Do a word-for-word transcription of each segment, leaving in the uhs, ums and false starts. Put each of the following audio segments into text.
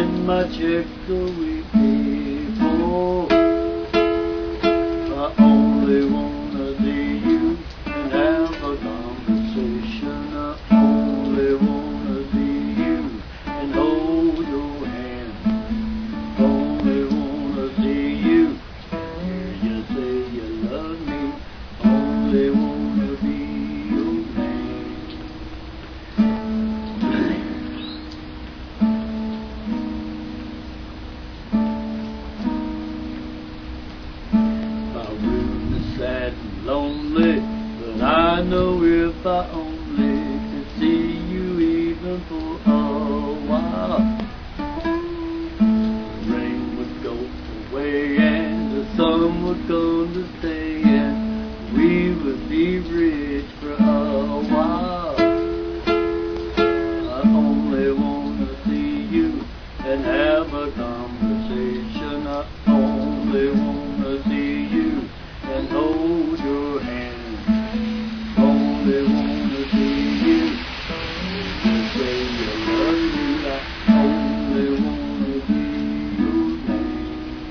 and my check the week before. I only wanna see you and have a conversation. I only wanna see you and hold your hand. Only wanna see you, hear you say you love me. Only wanna be your man. My room is sad and lonely, but I know if I only could see you even for a while, the rain would go away and the sun would come to stay, and we would be rich for a while. I only wanna see you and have a conversation. I only wanna see you and hold your hand. Only wanna see you and say you love me. I only wanna be your man.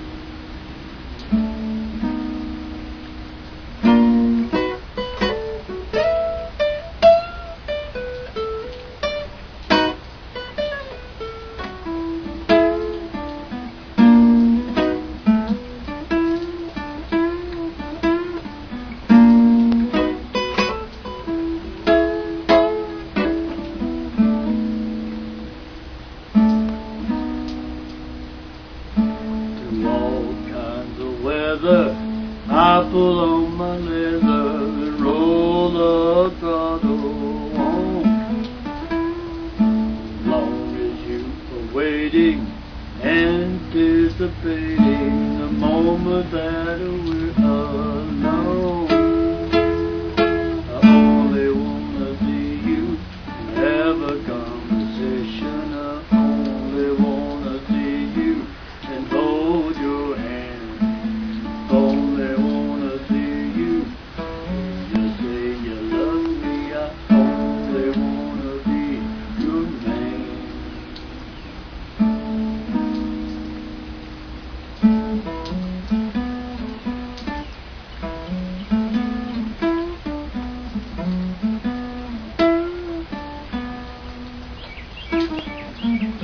Weather, I pull on my leather and roll the throttle on. Long as you are waiting, anticipating the moment that we're alone. I only wanna see you and have a conversation. I only wanna see you and hold your hand. Only wanna see you, you say you love me. I only wanna be your man. Thank you.